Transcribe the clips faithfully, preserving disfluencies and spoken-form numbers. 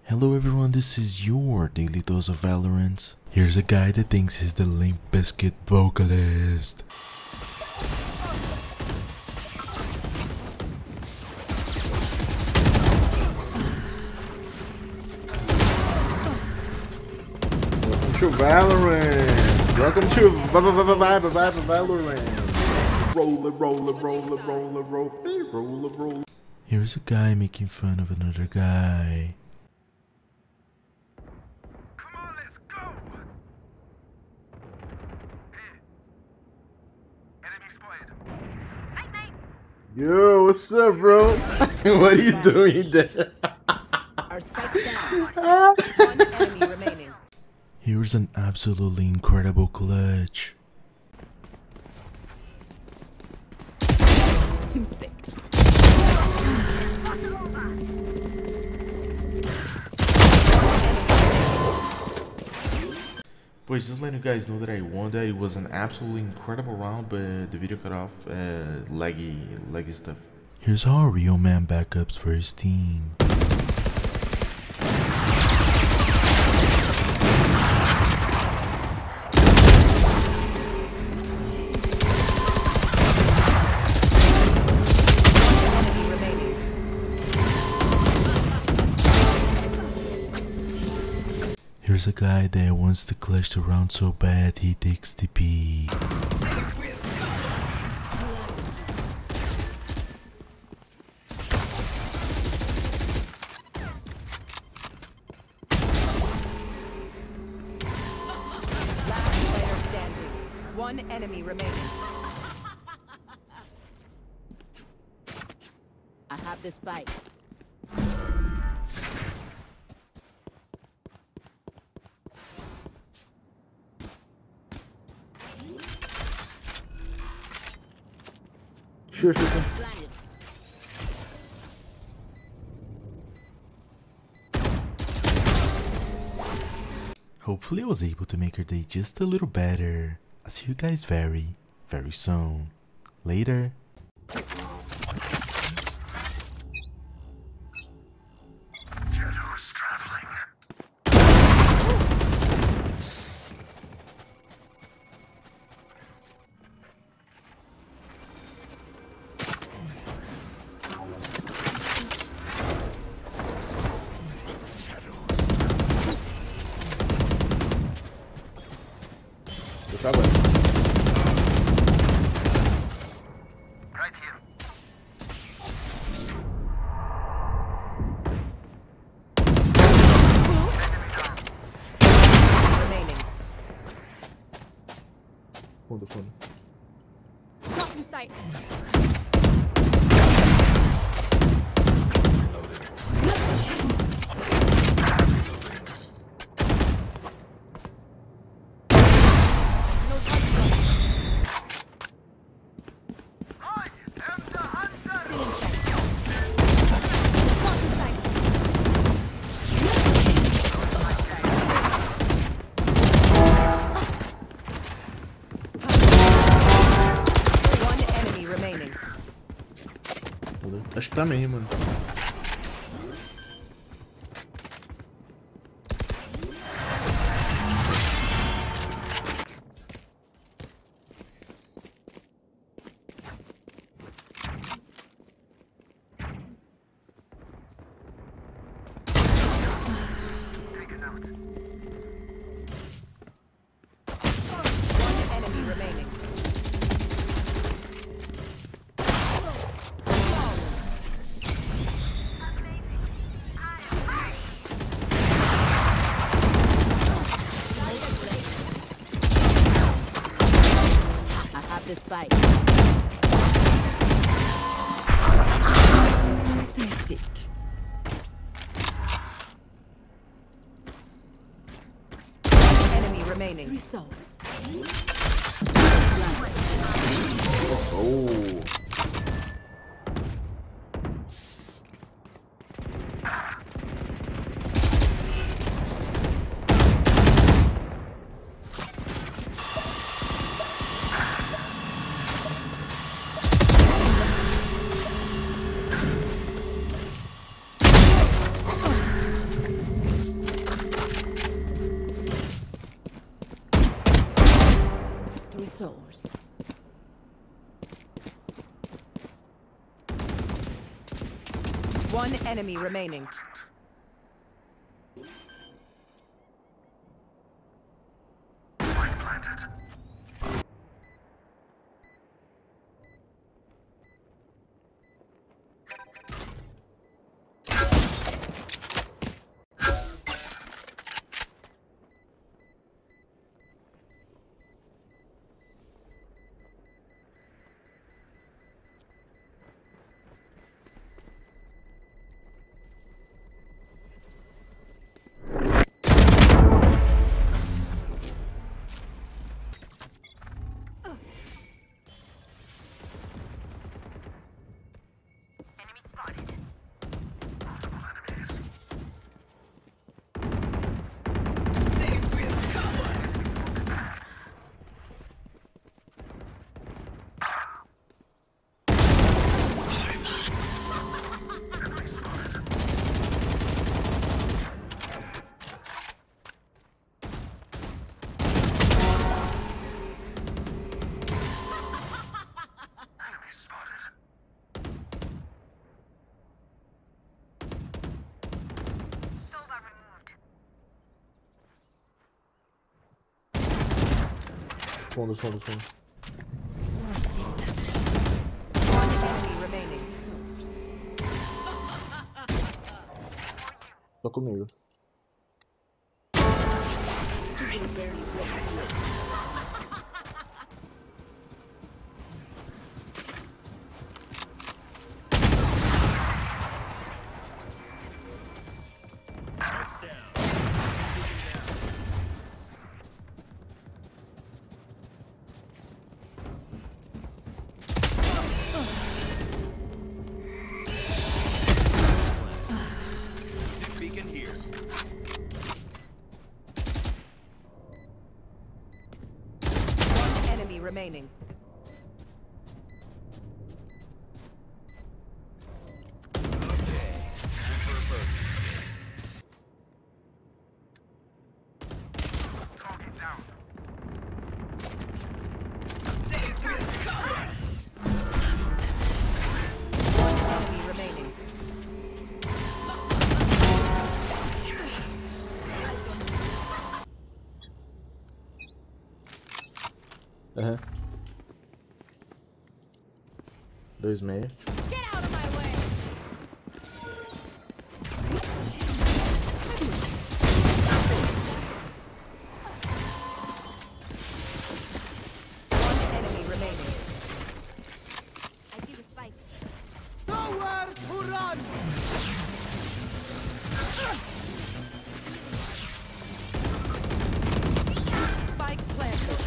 Hello everyone, this is your Daily Dose of Valorant. Here's a guy that thinks he's the Limp Bizkit vocalist. Welcome to Valorant. Welcome to Valorant. Roll it, roll it, roll it, roll it, roll it, roll it, roll it. Here's a guy making fun of another guy. Come on, let's go. Enemy spotted. Night, night. Yo, what's up, bro? What are you doing there? Our spike's down. One enemy remaining. Here's an absolutely incredible clutch. Sick. Boys, just letting you guys know that I won that. It was an absolutely incredible round, but the video cut off. Uh, laggy, laggy stuff. Here's how a real man backups for his team. Here's a guy that wants to clutch the round so bad he takes the P. Last player standing. One enemy remaining. I have this bike. Sure, sure, sure. Blinded. Hopefully I was able to make your day just a little better. I'll see you guys very, very soon. Later. Shadows traveling. Acaba. Right here. Remaining. Fundo, fundo. Lock in sight. I am the hunter. Lock in sight. One enemy remaining. Acho que tá meio, mano. Taken out. One enemy remaining. I have this bike. Pathetic. Enemy remaining. Three souls. Oh. One enemy remaining. Enemy spotted. Multiple enemies. Enemy spotted. Soldier removed. Fundo, fundo, fundo. One enemy remaining. Tô comigo. Beacon here. One enemy remaining. Target down. One enemy remaining. Aham. Dois meia. Get out of my way! One enemy remaining. I see the spike. Spike planted.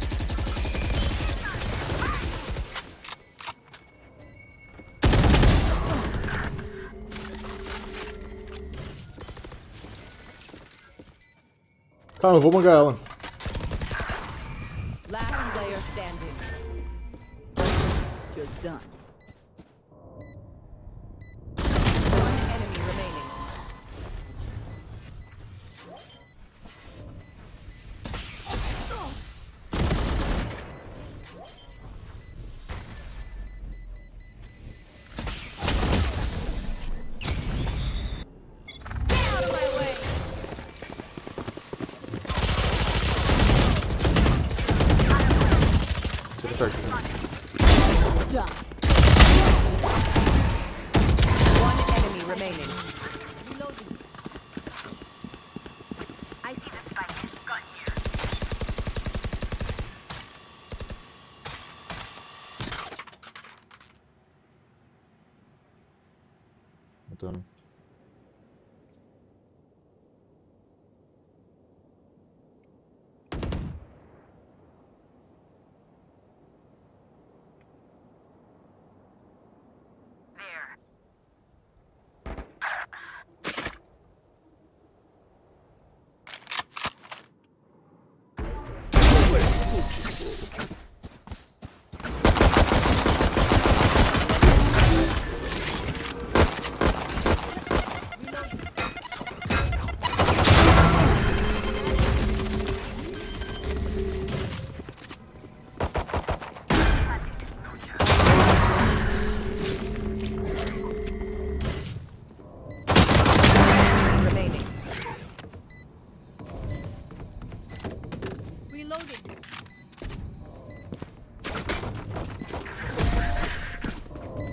Calma, eu vou mangar ela. Last player standing. You're done. One enemy remaining. Get out of my way! Tira perto. Done. Reloading.